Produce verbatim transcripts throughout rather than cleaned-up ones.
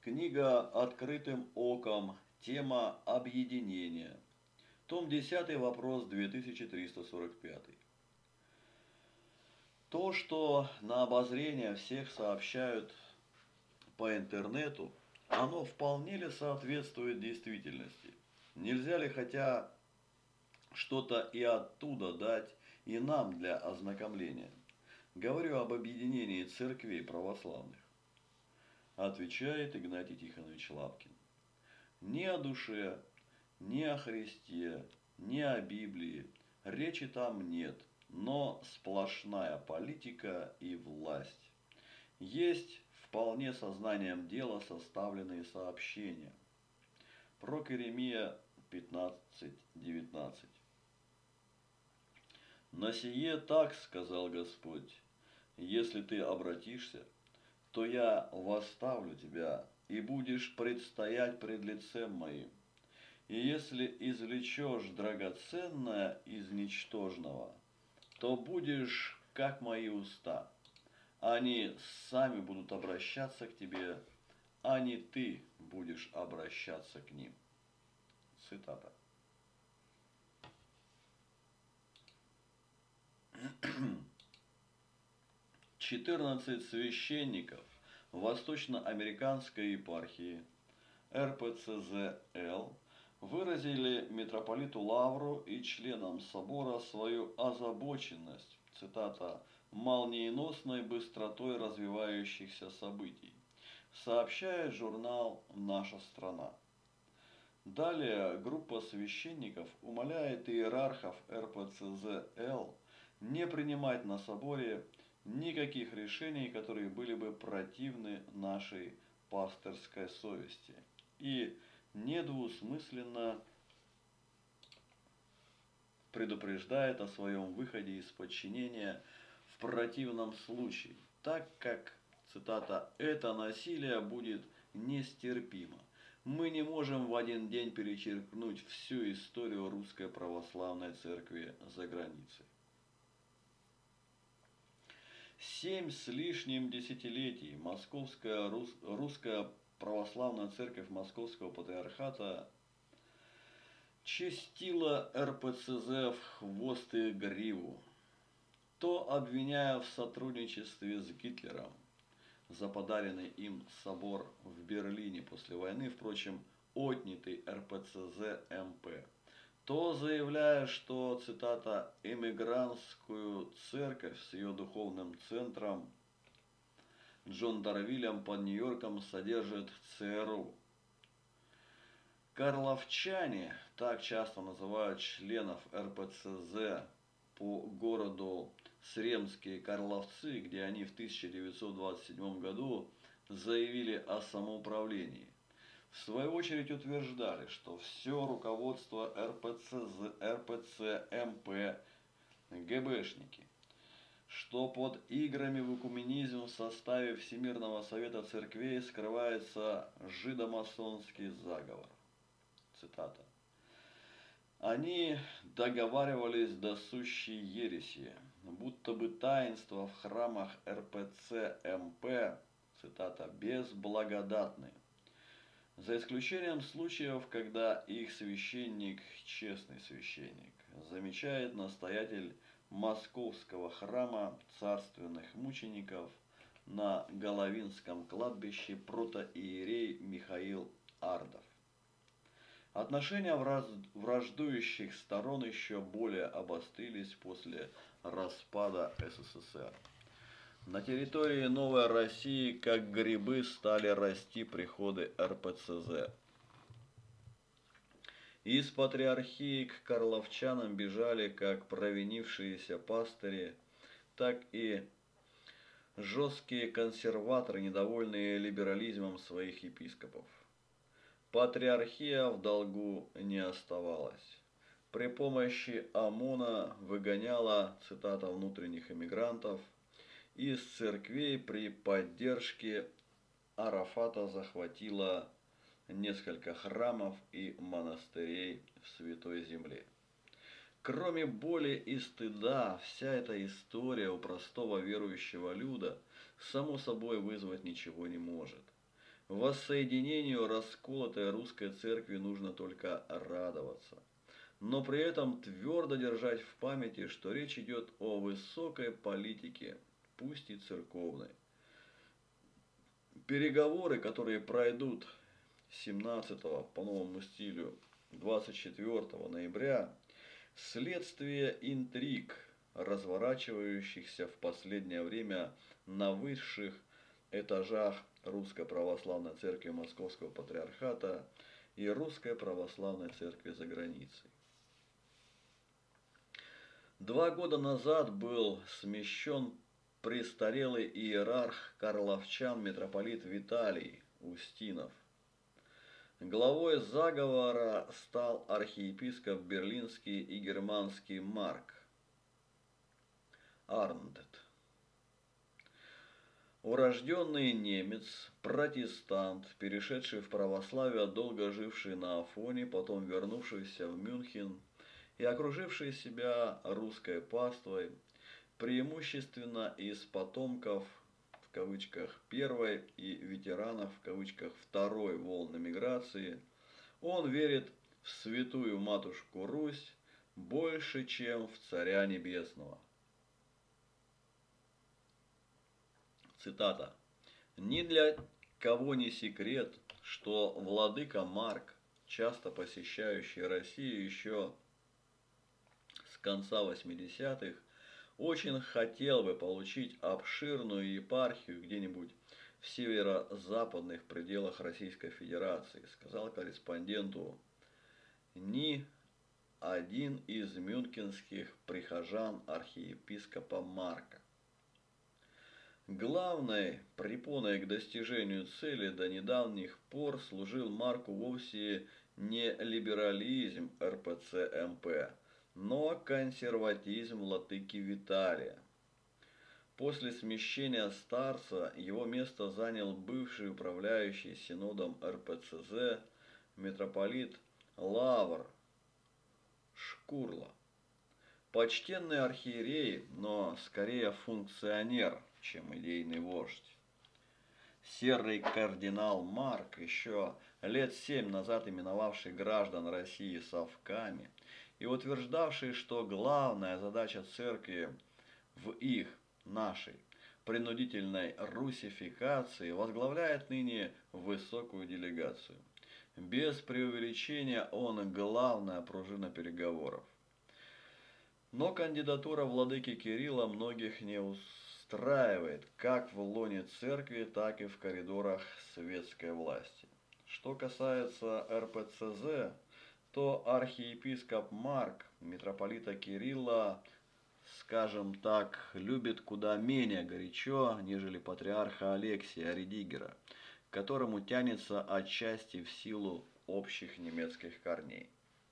Книга «Открытым оком». Тема «Объединение». Том десятый, вопрос две тысячи триста сорок пять. То, что на обозрение всех сообщают по интернету, оно вполне ли соответствует действительности? Нельзя ли хотя что-то и оттуда дать и нам для ознакомления? Говорю об объединении церквей православных. Отвечает Игнатий Тихонович Лапкин. Ни о душе, ни о Христе, ни о Библии речи там нет, но сплошная политика и власть. Есть вполне сознанием дела составленные сообщения. Пророк Иеремия пятнадцать девятнадцать. «На сие так сказал Господь, если ты обратишься, то я восставлю тебя, и будешь предстоять пред лицем моим. И если извлечешь драгоценное из ничтожного, то будешь, как мои уста. Они сами будут обращаться к тебе, а не ты будешь обращаться к ним». Цитата. четырнадцать священников Восточноамериканской епархии эр пэ цэ зэ эл выразили митрополиту Лавру и членам собора свою озабоченность, цитата, «молниеносной быстротой развивающихся событий», сообщает журнал «Наша страна». Далее группа священников умоляет иерархов эр пэ цэ зэ эл не принимать на соборе никаких решений, которые были бы противны нашей пасторской совести, и недвусмысленно предупреждает о своем выходе из подчинения в противном случае, так как, цитата, «это насилие будет нестерпимо. Мы не можем в один день перечеркнуть всю историю Русской Православной Церкви за границей». Семь с лишним десятилетий Московская Рус, Русская Православная Церковь Московского Патриархата честила эр пэ цэ зэ в хвост и гриву, то обвиняя в сотрудничестве с Гитлером за подаренный им собор в Берлине после войны, впрочем, отнятый эр пэ цэ зэ эм пэ, то заявляя, что, цитата, «эмигрантскую церковь с ее духовным центром Джон Дарвилем под Нью-Йорком содержит цэ эр у». Карловчане так часто называют членов эр пэ цэ зэ по городу Сремские Карловцы, где они в тысяча девятьсот двадцать седьмом году заявили о самоуправлении. В свою очередь утверждали, что все руководство эр пэ цэ зэ, эр пэ цэ эм пэ гэ бэ-шники, что под играми в экуменизм в составе Всемирного Совета Церквей скрывается жидомасонский заговор. Цитата. «Они договаривались до сущей ереси, будто бы таинства в храмах эр пэ цэ эм пэ, цитата, безблагодатны, за исключением случаев, когда их священник, честный священник, замечает настоятель Московского храма царственных мучеников на Головинском кладбище протоиерей Михаил Ардов». Отношения враждующих сторон еще более обострились после распада эс эс эс эр. На территории Новой России, как грибы, стали расти приходы эр пэ цэ зэ. Из патриархии к карловчанам бежали как провинившиеся пастыри, так и жесткие консерваторы, недовольные либерализмом своих епископов. Патриархия в долгу не оставалась. При помощи ОМОНа выгоняла, цитата, внутренних эмигрантов, из церквей при поддержке Арафата захватила несколько храмов и монастырей в Святой Земле. Кроме боли и стыда, вся эта история у простого верующего люда само собой вызвать ничего не может. Воссоединению расколотой русской церкви нужно только радоваться, но при этом твердо держать в памяти, что речь идет о высокой политике, пусть и церковной. Переговоры, которые пройдут семнадцатого по новому стилю двадцать четвёртого ноября, следствие интриг, разворачивающихся в последнее время на высших этажах Русской Православной Церкви Московского Патриархата и Русской Православной Церкви за границей. Два года назад был смещен престарелый иерарх карловчан митрополит Виталий Устинов. Главой заговора стал архиепископ берлинский и германский Марк Арндт. Урожденный немец, протестант, перешедший в православие, долго живший на Афоне, потом вернувшийся в Мюнхен и окруживший себя русской паствой, преимущественно из потомков в кавычках первой и ветеранов в кавычках второй волны миграции, он верит в святую матушку Русь больше, чем в Царя Небесного. Цитата. «Ни для кого не секрет, что владыка Марк, часто посещающий Россию еще с конца восьмидесятых, очень хотел бы получить обширную епархию где-нибудь в северо-западных пределах Российской Федерации», сказал корреспонденту ни один из мюнхенских прихожан архиепископа Марка. Главной препоной к достижению цели до недавних пор служил Марку вовсе не либерализм эр пэ цэ эм пэ, но консерватизм владыки Виталия. После смещения старца его место занял бывший управляющий синодом эр пэ цэ зэ митрополит Лавр Шкурла. Почтенный архиерей, но скорее функционер, чем идейный вождь. Серый кардинал Марк, еще лет семь назад именовавший граждан России совками и утверждавший, что главная задача церкви в их, нашей, принудительной русификации, возглавляет ныне высокую делегацию. Без преувеличения он главная пружина переговоров. Но кандидатура владыки Кирилла многих не устраивает, как в лоне церкви, так и в коридорах светской власти. Что касается эр пэ цэ зэ, то архиепископ Марк митрополита Кирилла, скажем так, любит куда менее горячо, нежели патриарха Алексия Редигера, к которому тянется отчасти в силу общих немецких корней.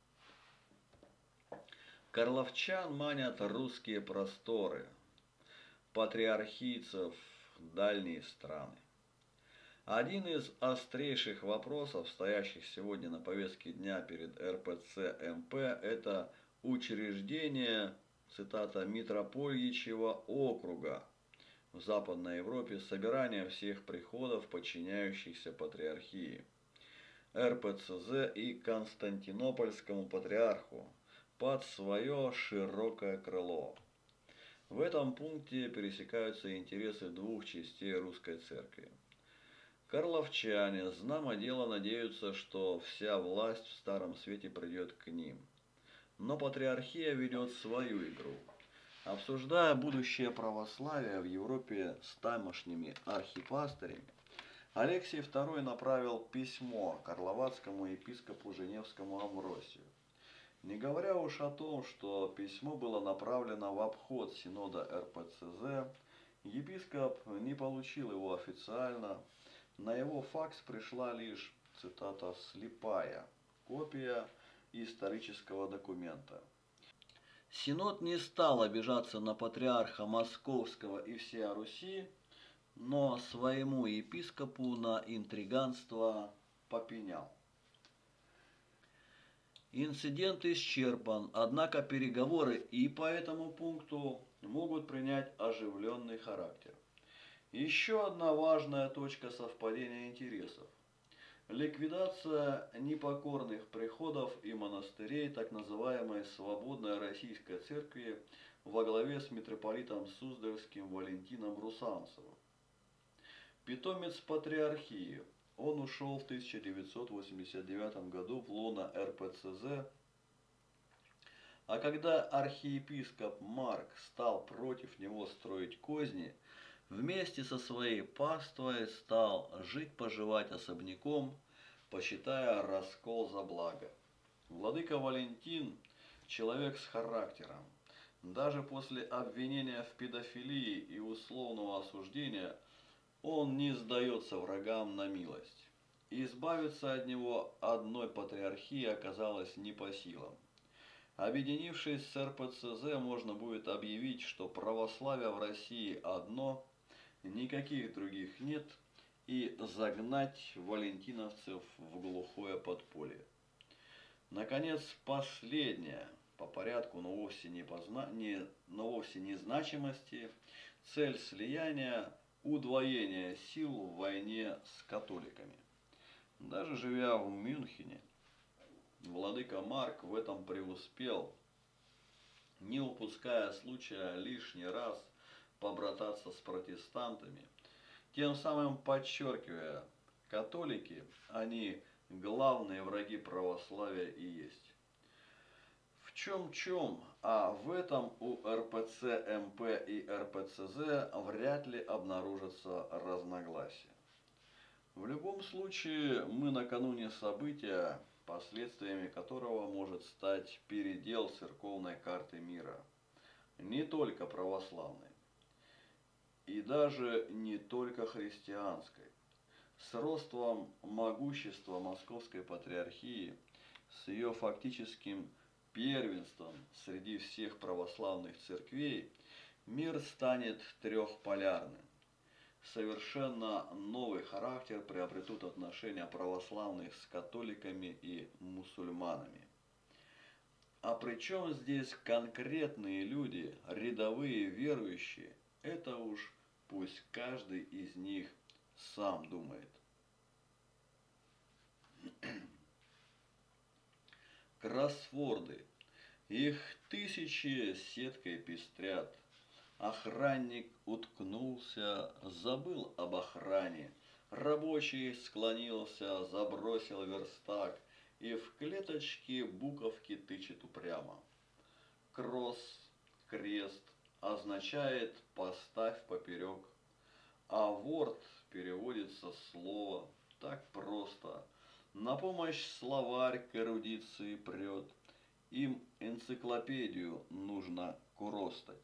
Карловчан манят русские просторы, патриархийцев дальние страны. Один из острейших вопросов, стоящих сегодня на повестке дня перед эр пэ цэ эм пэ, это учреждение, цитата, митропольичьего округа в Западной Европе, собирание всех приходов, подчиняющихся патриархии, эр пэ цэ зэ и Константинопольскому патриарху, под свое широкое крыло. В этом пункте пересекаются интересы двух частей русской церкви. Карловчане, знамо дело, надеются, что вся власть в Старом Свете придет к ним. Но патриархия ведет свою игру. Обсуждая будущее православия в Европе с тамошними архипастырями, Алексий второй направил письмо карловацкому епископу Женевскому Амвросию. Не говоря уж о том, что письмо было направлено в обход синода эр пэ цэ зэ, епископ не получил его официально, на его факс пришла лишь, цитата, «слепая» копия исторического документа. Синод не стал обижаться на патриарха Московского и всея Руси, но своему епископу на интриганство попенял. Инцидент исчерпан, однако переговоры и по этому пункту могут принять оживленный характер. Еще одна важная точка совпадения интересов. Ликвидация непокорных приходов и монастырей так называемой свободной российской церкви во главе с митрополитом Суздальским Валентином Русанцевым. Питомец патриархии. Он ушел в тысяча девятьсот восемьдесят девятом году в лоно эр пэ цэ зэ, а когда архиепископ Марк стал против него строить козни, вместе со своей паствой стал жить-поживать особняком, почитая раскол за благо. Владыка Валентин – человек с характером. Даже после обвинения в педофилии и условного осуждения он не сдается врагам на милость. И избавиться от него одной патриархии оказалось не по силам. Объединившись с эр пэ цэ зэ, можно будет объявить, что православие в России одно, никаких других нет, и загнать валентиновцев в глухое подполье. Наконец, последняя, по порядку, но вовсе не, позна... не... но вовсе не значимости, цель слияния – удвоение сил в войне с католиками. Даже живя в Мюнхене, владыка Марк в этом преуспел, не упуская случая лишний раз побрататься с протестантами, тем самым подчеркивая, католики, они главные враги православия и есть. В чем-чем, а в этом у эр пэ цэ эм пэ и эр пэ цэ зэ вряд ли обнаружатся разногласия. В любом случае, мы накануне события, последствиями которого может стать передел церковной карты мира, не только православной, и даже не только христианской. С ростом могущества Московской Патриархии, с ее фактическим первенством среди всех православных церквей, мир станет трехполярным. Совершенно новый характер приобретут отношения православных с католиками и мусульманами. А при чем здесь конкретные люди, рядовые верующие, это уж пусть каждый из них сам думает. Кроссворды. Их тысячи сеткой пестрят. Охранник уткнулся, забыл об охране. Рабочий склонился, забросил верстак и в клеточке буковки тычет упрямо. Кросс, крест, означает «поставь поперек», а ворд переводится слово так просто. На помощь словарь к эрудиции прет, им энциклопедию нужно куростать.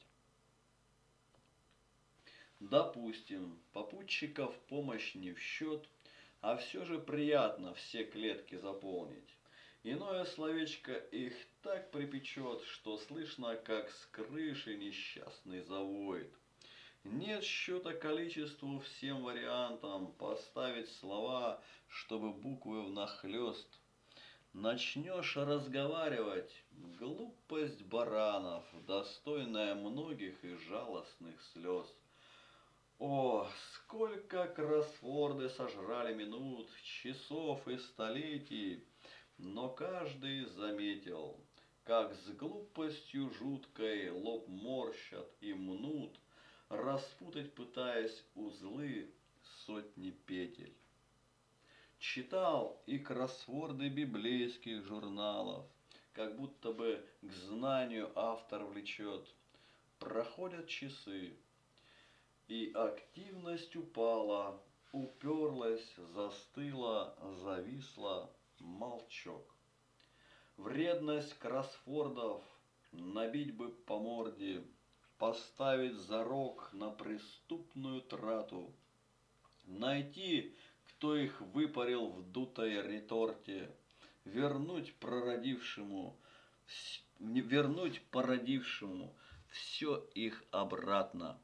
Допустим, попутчиков помощь не в счет, а все же приятно все клетки заполнить. Иное словечко их так припечет, что слышно, как с крыши несчастный завоет. Нет счета количеству всем вариантам поставить слова, чтобы буквы внахлёст. Начнешь разговаривать, глупость баранов, достойная многих и жалостных слез. О, сколько кроссворды сожрали минут, часов и столетий, но каждый заметил, как с глупостью жуткой лоб морщат и мнут, распутать пытаясь узлы сотни петель. Читал и кроссворды библейских журналов, как будто бы к знанию автор влечет. Проходят часы, и активность упала, уперлась, застыла, зависла, молчок. Вредность кроссвордов набить бы по морде, поставить зарок на преступную трату, найти, кто их выпарил в дутой реторте, вернуть прородившему, вернуть породившему все их обратно.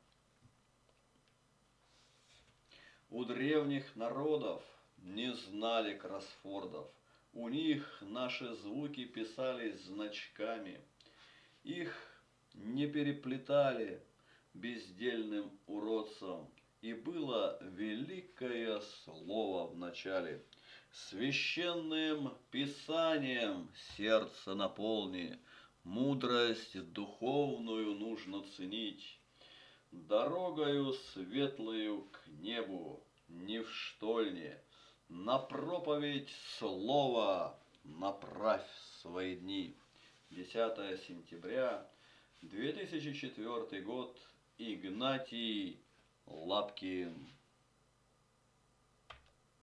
У древних народов не знали кроссвордов, у них наши звуки писались значками, их не переплетали бездельным уродцам И было великое слово в начале. Священным писанием сердце наполни, мудрость духовную нужно ценить. Дорогою светлою к небу, не в штольне, на проповедь слова направь свои дни. десятое сентября две тысячи четвёртый год. Игнатий Лапкин.